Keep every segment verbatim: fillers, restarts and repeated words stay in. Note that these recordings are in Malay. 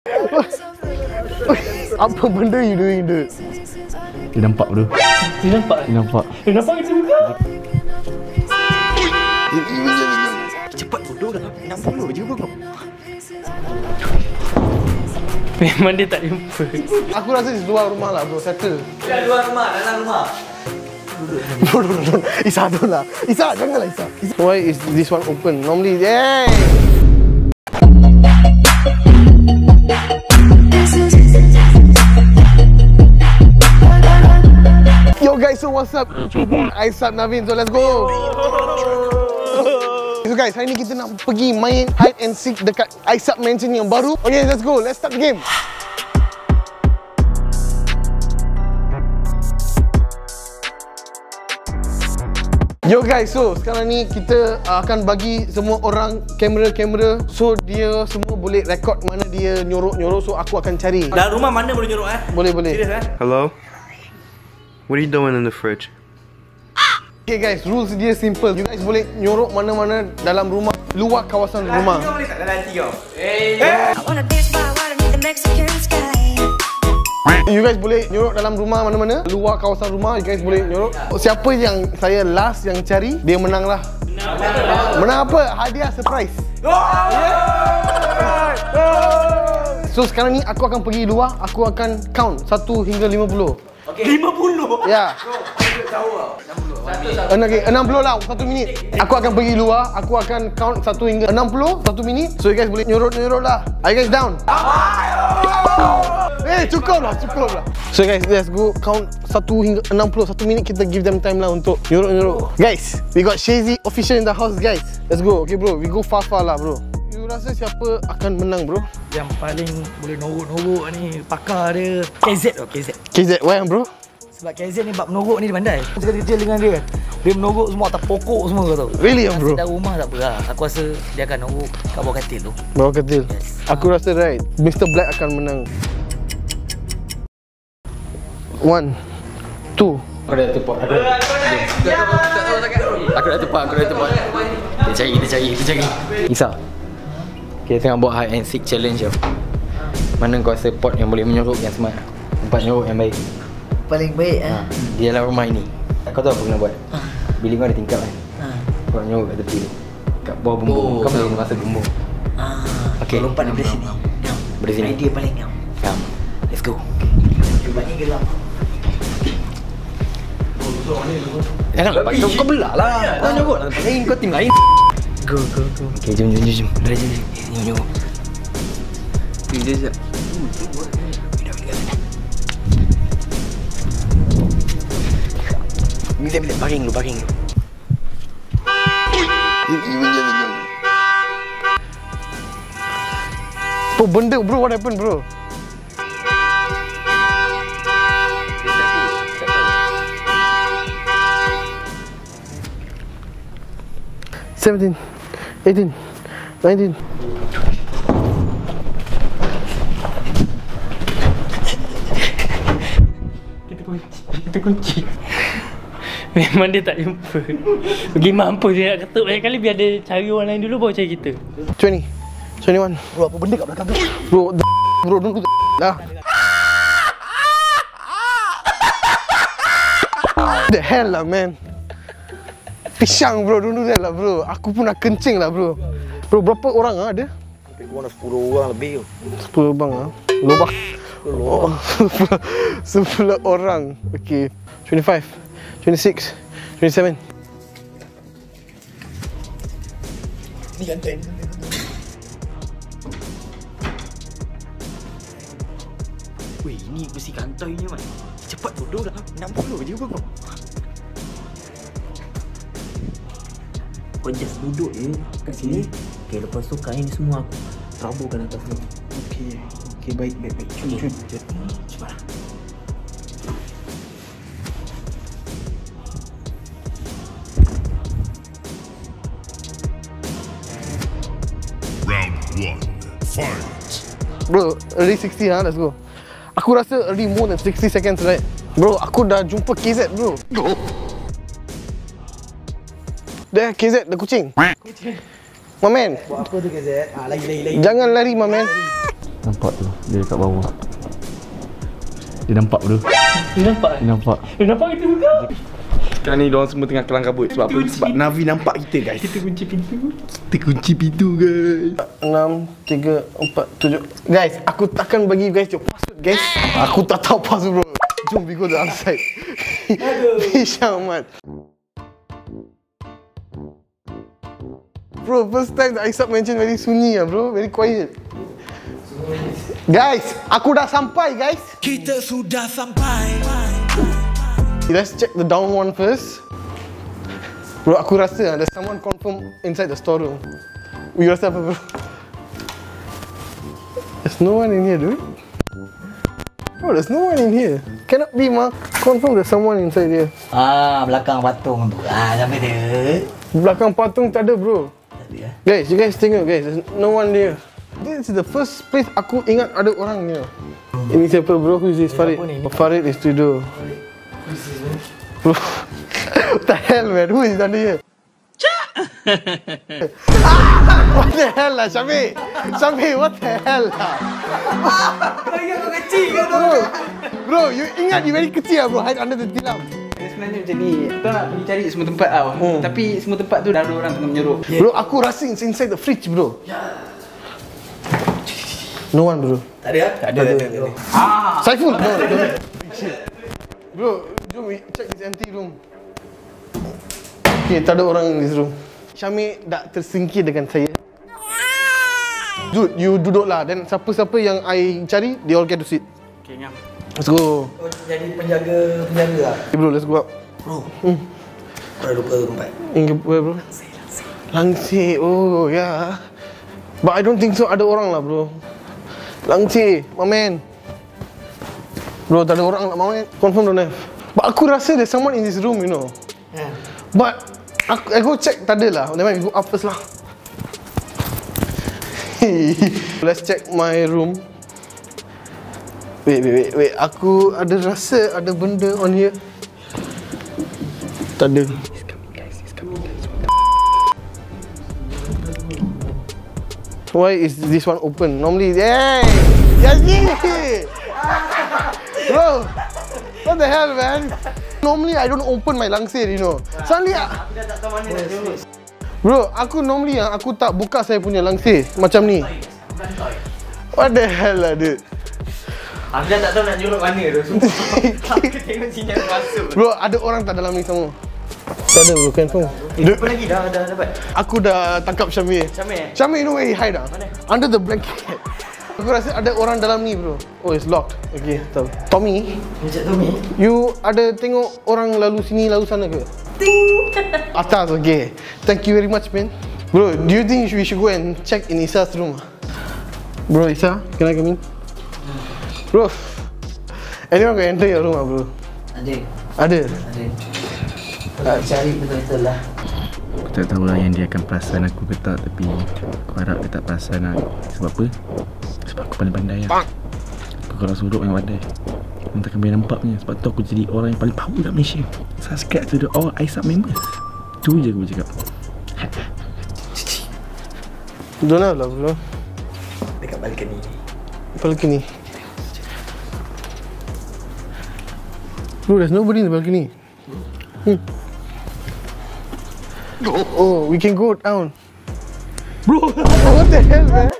Apa benda you doing, dude? Dia nampak bro. Dia nampak? Dia nampak. Dia nampak kita juga? Cepat bodoh dah. enam puluh je bro. Memang dia tak jumpa. Aku rasa di luar rumah lah bro, settle. Dah luar rumah, dalam rumah. Bro, bro, bro. Isa tu lah. Isa, janganlah Isa. Isa. Why is this one open? Normally, hey! Yo guys, so what's up? Aisat Navin, so let's go. So guys, hari ni kita nak pergi main hide and seek dekat Aisat Mansion yang baru. Okay, let's go. Let's start the game. Yo guys, so sekarang ni kita akan bagi semua orang kamera-kamera. So dia semua boleh rekod mana dia nyorok-nyorok. So aku akan cari. Dalam rumah mana boleh nyorok eh? Boleh, boleh. Serius eh? Hello? What are you doing in the fridge? Okay guys, rules dia simple. You guys boleh nyorok mana-mana dalam rumah, luar kawasan rumah. Kau boleh tak dalam hati kau? Eh, I wanna dance by water beneath the Mexican sky. You guys boleh nyorok dalam rumah mana-mana, luar kawasan rumah. You guys boleh nyorok. Siapa yang saya last yang cari, dia menang lah. Menang apa? Hadiah surprise. So sekarang ni aku akan pergi luar. Aku akan count satu hingga lima puluh. okay. lima puluh? Ya. Okay, enam puluh lah, satu minit. Aku akan pergi luar. Aku akan count satu hingga enam puluh, satu minit. So you guys boleh nyorok-nyorok lah. Are you guys down? Eh, cukup lah, cukup lah. So guys, let's go count satu hingga enam puluh, satu minit. Kita give them time lah untuk nyorok-nyorok. Guys, we got Shazy official in the house guys. Let's go, okay bro, we go far-far lah bro. You rasa siapa akan menang bro? Yang paling boleh norok-norok ni pakar dia K Z tau, K Z. K Z, why bro? Sebab K Z ni bab menorok ni dia pandai. Aku suka detail dengan dia. Dia menorok semua atas pokok semua kau tahu. Really ya bro? Dalam rumah tak apa lah. Aku rasa dia akan norok kat bawah katil tu. Bawah katil? Yes. Aku rasa right, Mister Black akan menang. One, two. Aku dah tepat. Aku dah Aku dah tepat. Aku dah tepat. Kita cari, kita cari, kita cari. Isa, kita tengah buat hide and seek challenge tau. Mana kau rasa pot yang boleh menyorok yang smart? Tempat nyorok yang baik. Paling baik Ha, di dalam rumah ini. Kau tahu apa kena buat? Bilik kau ada tingkap kan? Kau nyorok kat tepi tu. Kat bawah bumbung. Kau boleh masuk bumbung. Okey. Lompat dari sini. Dari sini. Idea paling ngam. Come. Let's go. Cuba ni gelap. Jangan lepas kau, kau belah lah. Kau nyorok lah. Lain kau tim lain. Go, go, go. Okey, jom, jom, jom, jom. Dah, jom, jom. Nyorok, nyorok. Dia sekejap. Bila, bila. Baring dulu, baring dulu. Bro, benda bro, what happened bro? Seventeen, eighteen, nineteen. Kita kunci. Kita kunci. Memang dia tak jumpa. Pergi mampu dia nak ketuk banyak kali biar dia cari orang lain dulu baru cari kita. Twenty, twenty-one. Bro, apa benda kat belakang tu? Bro, bro, tunggu dah. The hell lah man. Pisang bro, don't do that lah bro. Aku pun nak kencing lah bro. Bro, berapa orang ah ada? Aku ada sepuluh orang lebih tu. Sepuluh bang ah. Lobak. Oh, sepuluh orang. Okay. Twenty-five, twenty-six, twenty-seven. Ni ganteng. Weh, ni besi kantoi ni man. Cepat bodoh lah. enam puluh je bro. Kau just duduk je kat sini. Okay, lepas tu kain semua aku taburkan atas tu. Okay. Okay, baik, baik, baik. Cun, cun. Cepatlah. Round one, fight. Bro, already sixty ha, let's go. Aku rasa already more than sixty seconds right? Bro, aku dah jumpa K Z bro. Dah K Z, dah kucing. Kucing. My man. Buat apa tu K Z? Ah, lagi, lagi, lagi. Jangan lari my man. Nampak tu, dia dekat bawah. Dia nampak bro. Dia nampak? Dia nampak. Dia nampak kita buka? Sekarang ni diorang semua tengah kelang kabut. Sebab apa? Sebab Navi nampak kita guys. Kita kunci pintu. Kita kunci pintu guys. enam, tiga, empat, tujuh. Guys, aku takkan bagi guys your password guys. Aku tak tahu password bro. Jom we go to the other side. Bishan Ahmad. Bro, first time that Aisab mention very sunyi lah bro. Very quiet. Guys, aku dah sampai guys. Kita sudah sampai. Let's check the down one first. Bro, aku rasa there's someone confirm inside the storeroom. You rasa apa bro? There's no one in here dude. Bro, there's no one in here. Cannot be ma. Confirm there's someone inside here. Ah, belakang patung tu. Ah, sampai dia. Belakang patung tak ada bro. Guys, you guys tengok guys, there's no one there. This is the first place aku ingat ada orang ni. Ini siapa bro? Who is this? Farid. Oh, Farid is studio. Bro, what the hell man? Who is under here? ah, what the hell lah Syamil? Syamil, what the hell lah? Kau kecil ke tu? Bro, bro, you ingat you very kecil lah bro, hide under the tilam. Sebenarnya macam ni, kita nak pergi cari semua tempat tau. Hmm. Tapi semua tempat tu dah ada orang tengah menyeruk. Yeah. Bro, aku rasa it's inside the fridge bro. No one bro. Tak ada? Tak ada. Tak ada. Ah, Saiful. No, no, no. Bro, jom we check this empty room. Okay, tak ada orang in this room. Syamil dah tersingkir dengan saya. Dude, you duduk lah. Dan siapa-siapa yang I cari, they all get to sit. Okay, ngam. Let's go. Kau jadi penjaga penjaga lah. Okay bro, let's go up. Bro, Hmm. kau dah lupa tempat. Ingat where bro? Langsir, Langsir. Langsir, oh ya. Yeah. But I don't think so ada orang lah bro. Langsir, my man. Bro, tak ada orang lah, my man. Confirm don't have. But aku rasa there's someone in this room, you know. Yeah. But aku, I go check, tak ada lah. Never mind, we go up first lah. Let's check my room. Wait, wait, wait, wait. Aku ada rasa ada benda on here. Tak ada. He's coming guys, he's coming guys. Why is this one open? Normally, hey! Yazid! Bro! What the hell, man? Normally, I don't open my langsir, you know. Suddenly, Aku dah tak tahu mana nak duduk. bro, aku normally aku tak buka saya punya langsir macam ni. What the hell lah, dude? Aku dah tak tahu nak juruk mana tu. Sumpah. Aku tengok sini aku masuk. Bro, ada orang tak dalam ni semua? Tak ada bro, confirm. Eh, apa lagi dah dah dapat? Aku dah tangkap Syamil. Syamil? Syamil, you know where he hide ah? Mana? Under the blanket. Aku rasa ada orang dalam ni bro. Oh, it's locked. Okay, tahu. Tommy, Encik Tommy. you ada tengok orang lalu sini lalu sana ke? Ting. Atas, okay. Thank you very much, man. Bro, do you think we should go and check in Isa's room? Bro, Isa, can I come in? Bro, anyone can enter your room ah, bro? Ada. Ada? Ada. Aku cari betul-betul lah. Aku tak tahu lah yang dia akan perasan aku ke tak. Tapi aku harap dia tak perasan lah. Sebab apa? Sebab aku paling pandai lah. Aku kalau suruh yang pandai, orang takkan boleh nampak punya. Sebab tu aku jadi orang yang paling power kat Malaysia. Subscribe to the all Aisab members. Tu je aku cakap. Don't have lah bro. Dekat balcony. Balcony. Bro, there's nobody in the balcony. Hmm. Oh, we can go down. Bro, what the hell, man?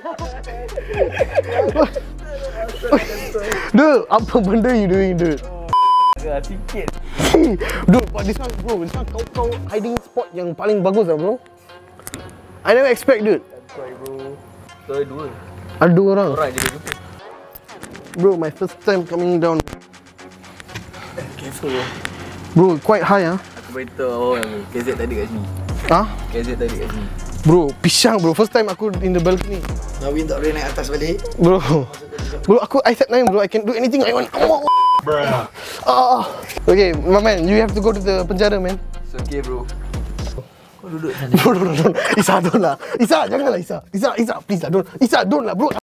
Dude, apa benda you doing, dude? Agak sikit. Dude, but this one, bro, this one kau-kau hiding spot yang paling bagus lah, bro. I never expect, dude. Sorry bro. Sorry dua. Ada dua orang. Orang je dia jumpa. Bro, my first time coming down. Careful bro. Bro, quite high, ah. Aku beritahu awal K Z tadi kat sini. Huh? K Z tadi kat sini. Bro, pisang bro. First time aku in the balcony. Nawin tak boleh naik atas balik. Bro. Bro, aku I said nine bro. I can do anything I want. Oh, Bruh. ah. Okay, my man, you have to go to the penjara, man. It's okay bro. Kau duduk sana. Bro, don't, don't. Isa, don't lah. Isa, janganlah Isa. Isa, Isa, please lah. Don't. Isa, don't lah, bro.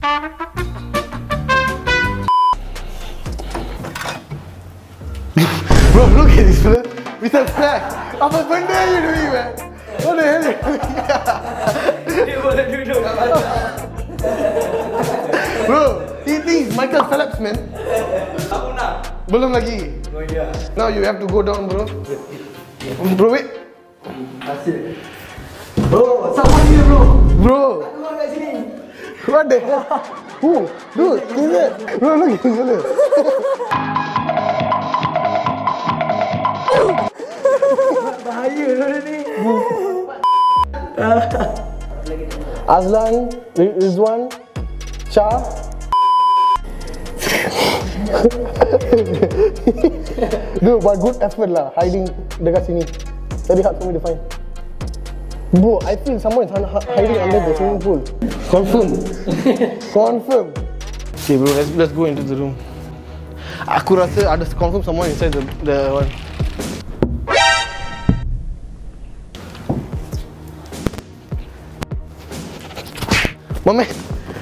Bro, look at this, bro. Mister Flash. Apa benda you doing, man? What the hell you doing? Dia boleh duduk kat mana? Bro, He thinks Michael Phelps, man. Aku nak. Belum lagi. Oh ya. Now you have to go down, bro. Bro, wait. Bro, someone here bro. Bro. Aku kat sini. What the hell? Who? Dude, who's that? Bro, look, who's that? Bahaya ni. Azlan, Rizwan, Shah. Dude, but good effort lah hiding dekat sini. Very hard for me to find. Bro, I feel someone is hiding under the swimming pool. Confirm. Confirm. Okay bro, let's let's go into the room. Aku rasa ada confirm someone inside the the one. My man.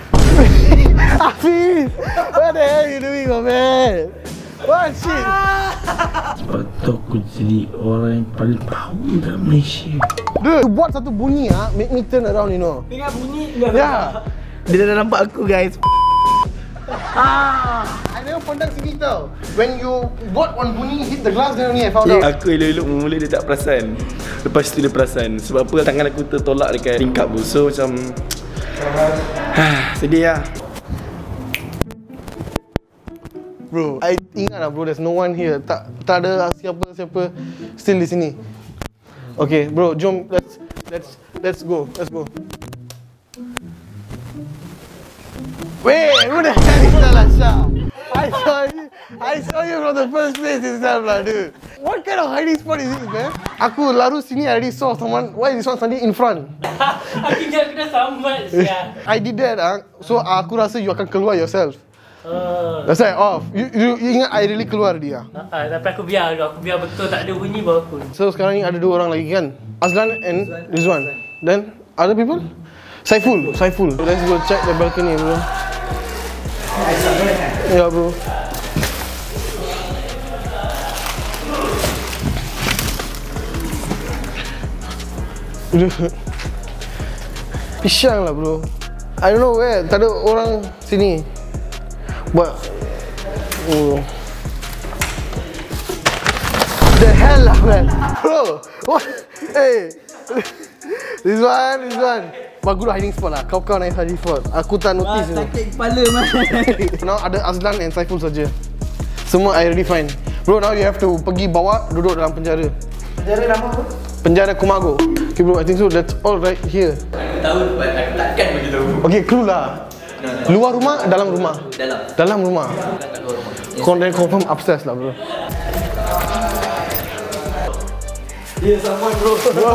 Hafiz! What the hell are you doing, my man? What shit? Sebab tu aku jadi orang yang paling power dalam Malaysia. Dude, you buat satu bunyi ah, make me turn around, you know. Dengar bunyi enggak? Yeah. Dia dah nampak aku guys. Ah, I never pandang sini tau. When you buat one bunyi hit the glass, then only I found out. Aku elok-elok mula dia tak perasan. Lepas tu dia perasan. Sebab apa tangan aku tertolak dekat tingkap tu. So macam sedih lah. Bro, I ingat lah bro, there's no one here. Tak tak ada siapa-siapa still di sini. Okay, bro, jom let's let's let's go. Let's go. Wait, who the hell is that lah, Shah? I saw you. I saw you from the first place itself lah, dude. What kind of hiding spot is this, man? Aku lalu sini, I already saw someone. Why is this one standing in front? Aku jangan kena sambat siap. I did that ah. So aku rasa you akan keluar yourself. Oh. That's why off. You, you, you ingat I really keluar dia. Ah, tapi aku biar dulu. Aku biar betul tak ada bunyi baru aku. So sekarang ni ada dua orang lagi kan? Azlan and Rizwan. Then other people? Saiful, Saiful. Let's go check the balcony, bro. Ya, bro. Pisang lah, bro. I don't know where. Tak ada orang sini. But oh. The hell lah, man. Bro, what? Hey, this one, this one. Bagus lah hiding spot lah. Kau-kau naik hiding spot. Aku tak notice ni. Sakit kepala man. Now ada Azlan and Saiful saja. Semua I already find. Bro, now you have to pergi bawa duduk dalam penjara. Penjara nama apa? Penjara Kumago. Okay bro, I think so. That's all right here. Aku tahu, but aku takkan bagi tahu. Okay, clue lah. Luar rumah, dalam rumah? Dalam. Dalam rumah. Kau dan confirm upstairs lah bro. Ya, someone bro. Bro.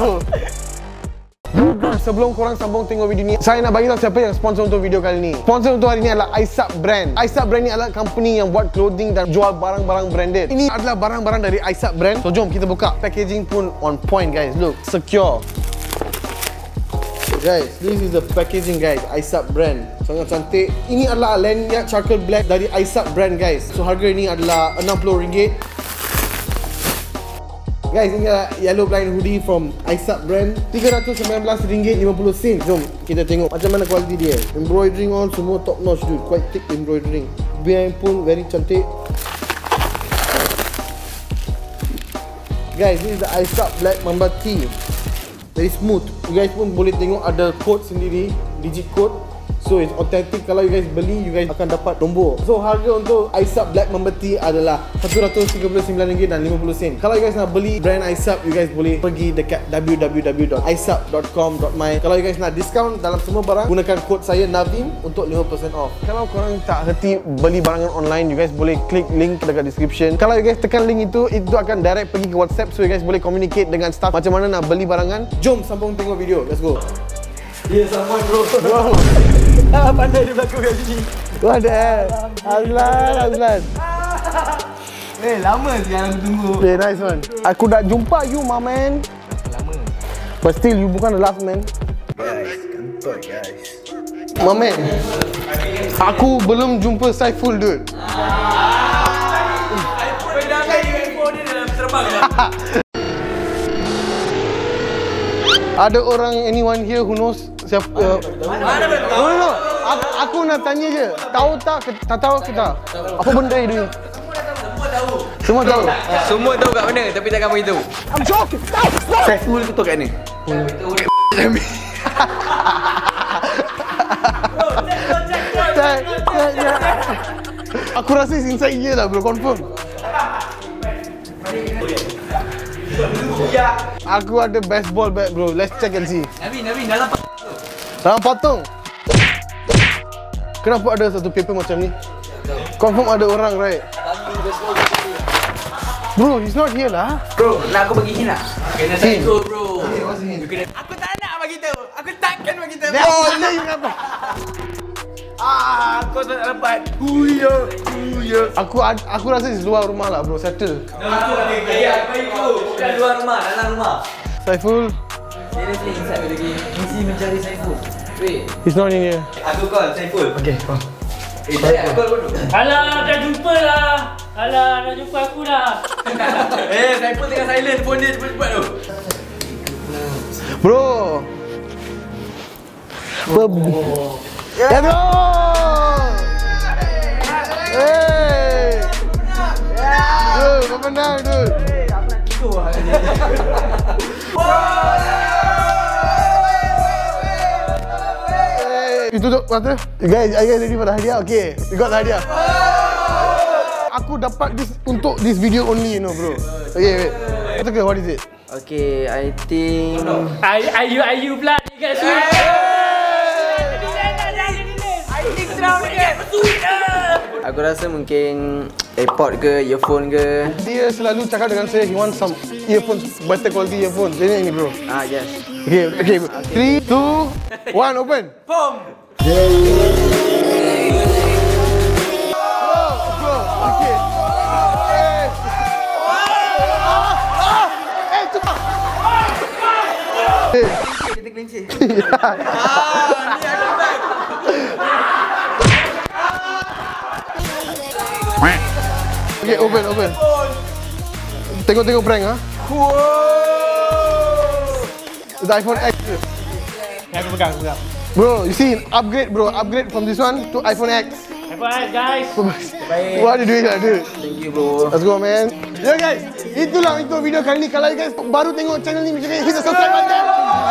Sebelum korang sambung tengok video ni, saya nak bagi tahu siapa yang sponsor untuk video kali ni. Sponsor untuk hari ni adalah Aisap Brand. Aisap Brand ni adalah company yang buat clothing dan jual barang-barang branded. Ini adalah barang-barang dari Aisap Brand. So jom kita buka. Packaging pun on point guys. Look, secure. Guys, this is the packaging guys. Aisap Brand. Sangat cantik. Ini adalah lanyard charcoal black dari Aisap Brand guys. So harga ini adalah enam puluh ringgit. Guys, ini adalah yellow blind hoodie from Aisap Brand, tiga ratus sembilan belas ringgit lima puluh sen. Jom kita tengok macam mana kualiti dia. Embroidering on semua top notch dude. Quite thick embroidering. Behind pun very cantik. Guys, this is the Aisap Black Mamba Tee. Very smooth. You guys pun boleh tengok ada code sendiri, digit code. So it's authentic. Kalau you guys beli, you guys akan dapat nombor. So harga untuk Aisap Black Mamba Tee adalah satu ratus tiga puluh sembilan ringgit dan lima puluh sen. Kalau you guys nak beli brand Aisap, you guys boleh pergi dekat w w w dot aisap dot com dot my. Kalau you guys nak discount dalam semua barang, gunakan kod saya Navim untuk lima peratus off. Kalau korang tak hati beli barangan online, you guys boleh klik link dekat description. Kalau you guys tekan link itu, itu akan direct pergi ke WhatsApp. So you guys boleh communicate dengan staff macam mana nak beli barangan. Jom sambung tengok video. Let's go. Ya, someone bro. Bro. Ah, pandai dia berlaku kat sini. What the hell? Azlan, Azlan. Eh, lama sekarang aku tunggu. Okay, nice one. Aku dah jumpa you, my man. Lama. But still, you bukan the last man. Guys, kantoi guys. My man. Aku belum jumpa Saiful, dude. Ada orang, anyone here who knows siapa? Uh, Mana betul? no, no, no. Aku, aku nak tanya je. Tahu tak? ke- Tak tahu ke tak? Apa benda ini? Semua tahu. Semua tahu kat mana tapi takkan beritahu. I'm joking. Stop, stop. Saiful tu kat mana? Aku rasa it's inside here lah bro, confirm. Aku ada baseball bat bro, let's check and see. Nabi, Nabi dalam Dalam potong. Kenapa ada satu paper macam ni? Confirm ada orang, right? Bro, he's not here lah. bro, nak aku bagi hint tak? Kena Hint. psycho bro. You kena. Aku tak nak bagi tahu. Aku takkan bagi tahu. Oh, ni kenapa? Ah, kau tak dapat. Huya, huya. Aku ad- aku rasa di luar rumah lah bro, settle. Aku ada gaya bagi bro. Bukan luar rumah, dalam rumah. Saiful, Dia ni inside lagi. Mesti mencari Saiful. Wait, he's not in here. aku call Saiful. Okay, call. Eh, saya call bodoh. Alah, dah jumpa lah. Alah, dah jumpa aku dah. Eh, Saiful tengah silent phone dia cepat-cepat tu. Bro. Bro. Ya bro. Hey. Dude, kau menang dude. Hey, itu tu mata. Guys, are you guys ready for the hadiah? Okay, we got the hadiah. Aku dapat this untuk this video only, you know, bro. Okay, wait. What's okay, what is it? Okay, I think Ayu, ayu, ayu pula dekat sini. aku rasa mungkin AirPod ke, earphone ke. Dia selalu cakap dengan saya, he want some earphones, better quality earphones. Jadi ini bro. Ah, yes. Okay, okay. Three, two, one, open. Boom. Oh, bro, okay. Eh. Ah, ah, eh, cepat. Eh. Kita kelinci. Okay, open, open. Tengok-tengok prank, ha? The iPhone X. Aku pegang, aku pegang. Bro, you see, upgrade bro, upgrade from this one to iPhone X. Bye guys. What are you doing lah, dude? Thank you bro. Let's go, man. Ya guys, itulah untuk video kali ni. Kalau you guys baru tengok channel ni, macam ni, hit the subscribe button.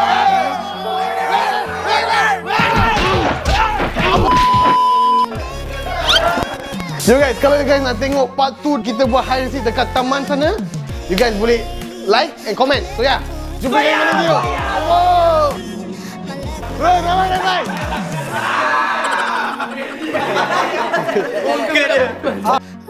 Yo guys, kalau you guys nak tengok part two kita buat hide and seek dekat taman sana, you guys boleh like and comment. So yeah, jumpa lagi dalam video. Oh. Bro, ramai ramai. Okay dia.